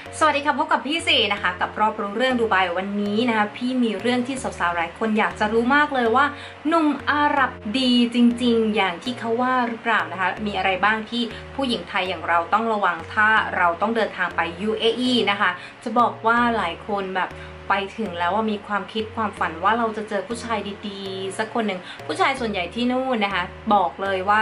สวัสดีค่ะพบกับพี่สีนะคะกับรอบรู้เรื่องดูไบวันนี้นะคะพี่มีเรื่องที่สาวๆหลายคนอยากจะรู้มากเลยว่าหนุ่มอาหรับดีจริงๆอย่างที่เขาว่าหรือเปล่านะคะมีอะไรบ้างที่ผู้หญิงไทยอย่างเราต้องระวังถ้าเราต้องเดินทางไป UAE นะคะจะบอกว่าหลายคนแบบไปถึงแล้วว่ามีความคิดความฝันว่าเราจะเจอผู้ชายดีๆสักคนหนึ่งผู้ชายส่วนใหญ่ที่นู่นนะคะบอกเลยว่า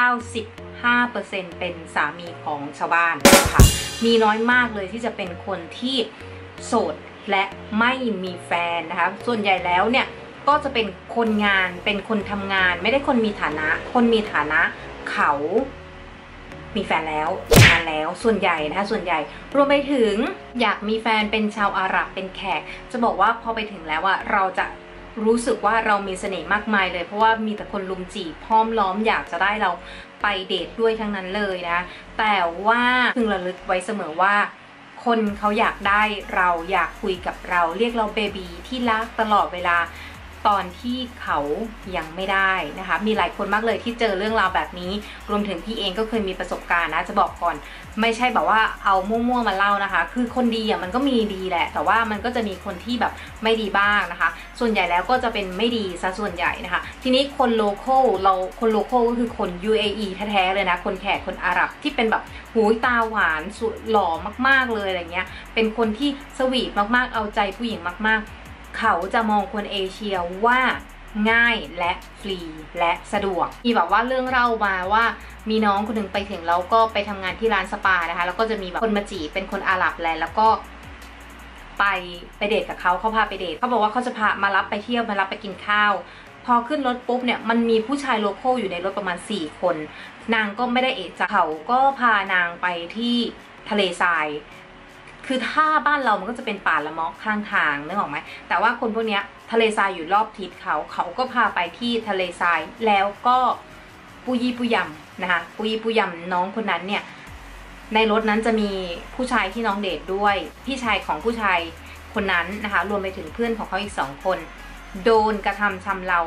95%เป็นสามีของชาวบ้านนะคะมีน้อยมากเลยที่จะเป็นคนที่โสดและไม่มีแฟนนะคะส่วนใหญ่แล้วเนี่ยก็จะเป็นคนงานเป็นคนทำงานไม่ได้คนมีฐานะคนมีฐานะเขามีแฟนแล้วงานแล้วส่วนใหญ่นะคะส่วนใหญ่รวมไปถึงอยากมีแฟนเป็นชาวอาหรับเป็นแขกจะบอกว่าพอไปถึงแล้วอะเราจะรู้สึกว่าเรามีเสน่ห์มากมายเลยเพราะว่ามีแต่คนลุมจีบห้อมล้อมอยากจะได้เราไปเดทด้วยทั้งนั้นเลยนะแต่ว่าพึงระลึกไว้เสมอว่าคนเขาอยากได้เราอยากคุยกับเราเรียกเราเบบีที่รักตลอดเวลาตอนที่เขายังไม่ได้นะคะมีหลายคนมากเลยที่เจอเรื่องราวแบบนี้รวมถึงพี่เองก็เคยมีประสบการณ์นะจะบอกก่อนไม่ใช่แบบว่าเอามั่วๆมาเล่านะคะคือคนดีอ่ะมันก็มีดีแหละแต่ว่ามันก็จะมีคนที่แบบไม่ดีบ้างนะคะส่วนใหญ่แล้วก็จะเป็นไม่ดีซะส่วนใหญ่นะคะทีนี้คนโลคอลคนโลคอลก็คือคน UAE แท้ๆเลยนะคนแขกคนอาหรับที่เป็นแบบหูตาหวานสุดหล่อมากๆเลยอะไรเงี้ยเป็นคนที่สวีทมากๆเอาใจผู้หญิงมากๆเขาจะมองคนเอเชียว่าง่ายและฟรีและสะดวกมีแบบว่าเรื่องเล่ามาว่ามีน้องคนหนึ่งไปถึงแล้วก็ไปทำงานที่ร้านสปานะคะแล้วก็จะมีแบบคนมาจีบเป็นคนอาหรับแล้วก็ไปเดทกับเขาพาไปเดทเขาบอกว่าเขาจะพามารับไปเที่ยวมารับไปกินข้าวพอขึ้นรถปุ๊บเนี่ยมันมีผู้ชายโลคอลอยู่ในรถประมาณ4 คนนางก็ไม่ได้เอะใจเขาก็พานางไปที่ทะเลทรายคือถ้าบ้านเรามันก็จะเป็นป่าละเมาะข้างทางนึกออกไหมแต่ว่าคนพวกนี้ทะเลทรายอยู่รอบทิศเขาก็พาไปที่ทะเลทรายแล้วก็ปุยี่ปุยำนะคะปุยี่ปุยำน้องคนนั้นเนี่ยในรถนั้นจะมีผู้ชายที่น้องเดทด้วยพี่ชายของผู้ชายคนนั้นนะคะรวมไปถึงเพื่อนของเขาอีก2 คนโดนกระทำชำเรา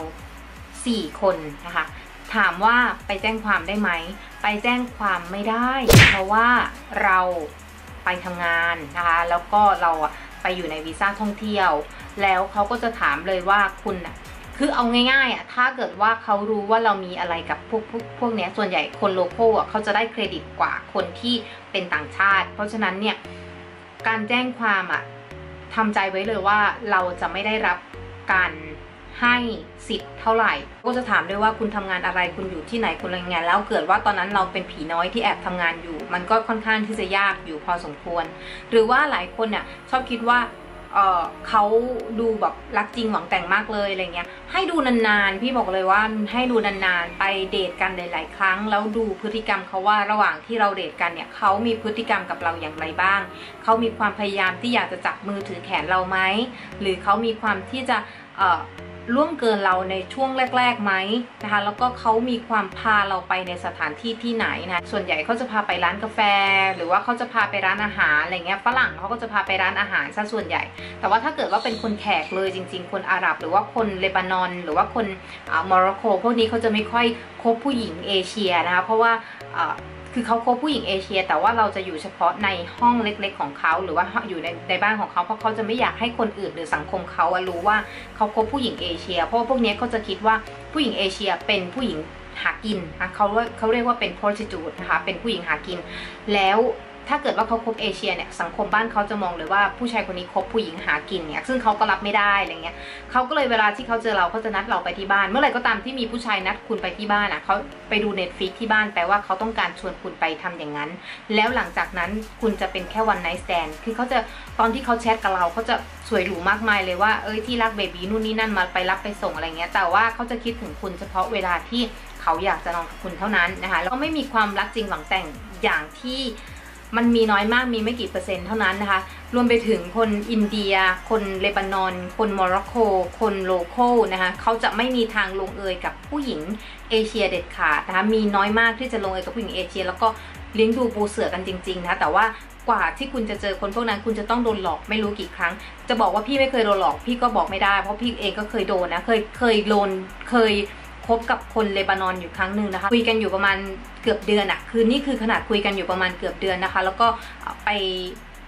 4 คนนะคะถามว่าไปแจ้งความได้ไหมไปแจ้งความไม่ได้เพราะว่าเราไปทำงานนะคะแล้วก็เราไปอยู่ในวีซ่าท่องเที่ยวแล้วเขาก็จะถามเลยว่าคุณคือเอาง่ายๆถ้าเกิดว่าเขารู้ว่าเรามีอะไรกับพวกนี้ส่วนใหญ่คนโลคอลเขาจะได้เครดิตกว่าคนที่เป็นต่างชาติเพราะฉะนั้นเนี่ยการแจ้งความทำใจไว้เลยว่าเราจะไม่ได้รับการให้สิทธิ์เท่าไหร่ก็จะถามด้วยว่าคุณทำงานอะไรคุณอยู่ที่ไหนคุณอะไรเงี้ยแล้วเกิดว่าตอนนั้นเราเป็นผีน้อยที่แอบทำงานอยู่มันก็ค่อนข้างที่จะยากอยู่พอสมควรหรือว่าหลายคนเนี่ยชอบคิดว่าเขาดูแบบรักจริงหวังแต่งมากเลยอะไรเงี้ยให้ดูนานๆพี่บอกเลยว่าให้ดูนานๆไปเดทกันหลายๆครั้งแล้วดูพฤติกรรมเขาว่าระหว่างที่เราเดทกันเนี่ยเขามีพฤติกรรมกับเราอย่างไรบ้างเขามีความพยายามที่อยากจะจับมือถือแขนเราไหมหรือเขามีความที่จะล่วงเกินเราในช่วงแรกๆไหมนะคะแล้วก็เขามีความพาเราไปในสถานที่ที่ไหนนะส่วนใหญ่เขาจะพาไปร้านกาแฟหรือว่าเขาจะพาไปร้านอาหารอะไรเงี้ยฝรั่งเขาก็จะพาไปร้านอาหารซะส่วนใหญ่แต่ว่าถ้าเกิดว่าเป็นคนแขกเลยจริงๆคนอาหรับหรือว่าคนเลบานอนหรือว่าคนโมร็อกโกพวกนี้เขาจะไม่ค่อยคบผู้หญิงเอเชียนะคะเพราะว่าคือเขาคบผู้หญิงเอเชียแต่ว่าเราจะอยู่เฉพาะในห้องเล็กๆของเขาหรือว่าอยู่ในบ้านของเขาเพราะเขาจะไม่อยากให้คนอื่นหรือสังคมเขารู้ว่าเขาคบผู้หญิงเอเชียเพราะพวกนี้เขาจะคิดว่าผู้หญิงเอเชียเป็นผู้หญิงหากินนะเขาเรียกว่าเป็น prostitute นะคะเป็นผู้หญิงหากินแล้วถ้าเกิดว่าเขาคบเอเชียเนี่ยสังคมบ้านเขาจะมองเลยว่าผู้ชายคนนี้คบผู้หญิงหากินเนี่ยซึ่งเขาก็รับไม่ได้อะไรเงี้ยเขาก็เลยเวลาที่เขาเจอเราเขาจะนัดเราไปที่บ้านเมื่อไหร่ก็ตามที่มีผู้ชายนัดคุณไปที่บ้านเขาไปดู Netflix ที่บ้านแปลว่าเขาต้องการชวนคุณไปทำอย่างนั้นแล้วหลังจากนั้นคุณจะเป็นแค่ one night stand คือเขาจะตอนที่เขาแชทกับเราเขาจะสวยหรูมากมายเลยว่าที่รักเบบีนู่นนี่นั่นมาไปรับไปส่งอะไรเงี้ยแต่ว่าเขาจะคิดถึงคุณเฉพาะเวลาที่เขาอยากจะนอนกับคุณเท่านั้นนะคะแล้วก็ไม่มีความรักจริงหวังแต่งอย่างที่มันมีน้อยมากมีไม่กี่%เท่านั้นนะคะรวมไปถึงคนอินเดียคนเลบานอนคนโมร็อกโกคนโลคอลนะคะเขาจะไม่มีทางลงเอยกับผู้หญิงเอเชียเด็ดขาดนะคะมีน้อยมากที่จะลงเอยกับผู้หญิงเอเชียแล้วก็เลี้ยงดูปูเสือกันจริงๆนะคะแต่ว่ากว่าที่คุณจะเจอคนพวกนั้นคุณจะต้องโดนหลอกไม่รู้กี่ครั้งจะบอกว่าพี่ไม่เคยโดนหลอกพี่ก็บอกไม่ได้เพราะพี่เองก็เคยโดนนะเคยโดนเคยคบกับคนเลบานอนอยู่ครั้งหนึ่งนะคะคุยกันอยู่ประมาณเกือบเดือนคือนี่คือขนาดคุยกันอยู่ประมาณเกือบเดือนนะคะแล้วก็ไป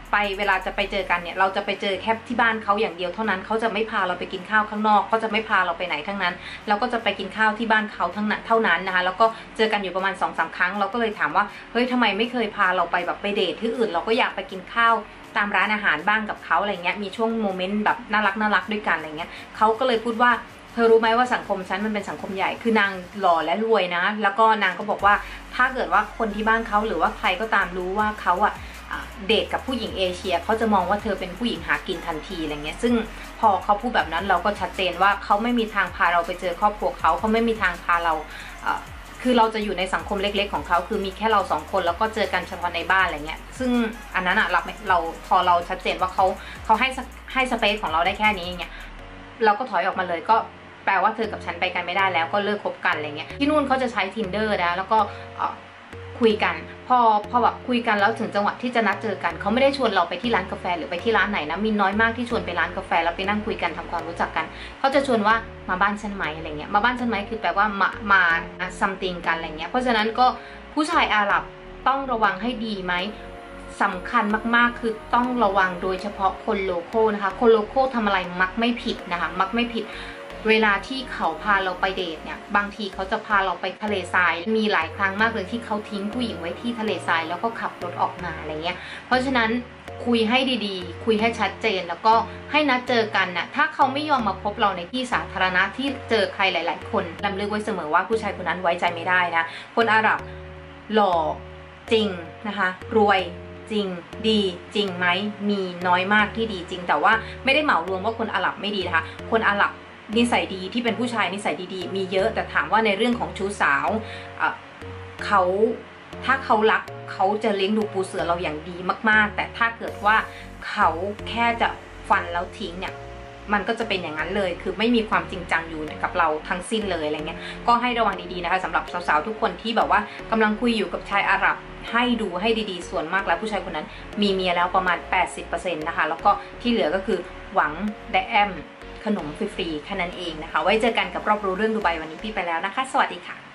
ไปเวลาจะไปเจอกันเนี่ยเราจะไปเจอแค่ที่บ้านเขาอย่างเดียวเท่านั้นเขาจะไม่พาเราไปกินข้าวข้างนอกเขาจะไม่พาเราไปไหนทั้งนั้นเราก็จะไปกินข้าวที่บ้านเขาทั้งนั้นเท่านั้นนะคะแล้วก็เจอกันอยู่ประมาณ 2-3 ครั้งเราก็เลยถามว่าเฮ้ยทำไมไม่เคยพาเราไปแบบไปเดทที่อื่นเราก็อยากไปกินข้าวตามร้านอาหารบ้างกับเขาอะไรเงี้ยมีช่วงโมเมนต์แบบน่ารักด้วยกันอะไรเงี้ยเขาก็เลยพูดว่าเธอรู้ไหมว่าสังคมฉันมันเป็นสังคมใหญ่คือนางหล่อและรวยนะแล้วก็นางก็บอกว่าถ้าเกิดว่าคนที่บ้านเขาหรือว่าใครก็ตามรู้ว่าเขาเดทกับผู้หญิงเอเชียเขาจะมองว่าเธอเป็นผู้หญิงหากินทันทีอะไรเงี้ยซึ่งพอเขาพูดแบบนั้นเราก็ชัดเจนว่าเขาไม่มีทางพาเราไปเจอครอบครัวเขาไม่มีทางพาเราคือเราจะอยู่ในสังคมเล็กๆของเขาคือมีแค่เรา2 คนแล้วก็เจอกันเฉพาะในบ้านอะไรเงี้ยซึ่งอันนั้นเราพอเราชัดเจนว่าเขาให้สเปซของเราได้แค่นี้อย่างเงี้ยเราก็ถอยออกมาเลยก็แปลว่าเธอกับฉันไปกันไม่ได้แล้วก็เลิกคบกันอะไรเงี้ยที่นู่นเขาจะใช้ Tinder นะแล้วก็คุยกันพอแบบคุยกันแล้วถึงจังหวะที่จะนัดเจอกันเขาไม่ได้ชวนเราไปที่ร้านกาแฟหรือไปที่ร้านไหนนะมีน้อยมากที่ชวนไปร้านกาแฟแล้วไปนั่งคุยกันทำความรู้จักกันเขาจะชวนว่ามาบ้านฉันไหมอะไรเงี้ยมาบ้านฉันไหมคือแปลว่ามาsomething กันอะไรเงี้ยเพราะฉะนั้นก็ผู้ชายอาหรับต้องระวังให้ดีไหมสำคัญมากๆคือต้องระวังโดยเฉพาะคนโลโก้นะคะคนโลโก้ทำอะไรมักไม่ผิดนะคะมักไม่ผิดเวลาที่เขาพาเราไปเดทเนี่ยบางทีเขาจะพาเราไปทะเลทรายมีหลายครั้งมากเลยที่เขาทิ้งผู้หญิงไว้ที่ทะเลทรายแล้วก็ขับรถออกมาอะไรเงี้ยเพราะฉะนั้นคุยให้ดีๆคุยให้ชัดเจนแล้วก็ให้นัดเจอกันน่ะถ้าเขาไม่ยอมมาพบเราในที่สาธารณะที่เจอใครหลายๆคนรำลึกไว้เสมอว่าผู้ชายคนนั้นไว้ใจไม่ได้นะคนอาหรับหล่อจริงนะคะรวยจริงดีจริงไหมมีน้อยมากที่ดีจริงแต่ว่าไม่ได้เหมารวมว่าคนอาหรับไม่ดีนะคะคนอาหรับนิสัยดีที่เป็นผู้ชายนิสัยดีๆมีเยอะแต่ถามว่าในเรื่องของชู้สาวเขาถ้าเขารักเขาจะเลี้ยงดูปูเสือเราอย่างดีมากๆแต่ถ้าเกิดว่าเขาแค่จะฟันแล้วทิ้งเนี่ยมันก็จะเป็นอย่างนั้นเลยคือไม่มีความจริงจังอยู่กับเราทั้งสิ้นเลยอะไรเงี้ยก็ให้ระวังดีๆนะคะสำหรับสาวๆทุกคนที่แบบว่ากำลังคุยอยู่กับชายอาหรับให้ดูให้ดีๆส่วนมากแล้วผู้ชายคนนั้นมีเมียแล้วประมาณ 80% นะคะแล้วก็ที่เหลือก็คือหวังได้แอมขนมฟรีๆแค่นั้นเองนะคะไว้เจอกันกับรอบรู้เรื่องดูไบวันนี้พี่ไปแล้วนะคะสวัสดีค่ะ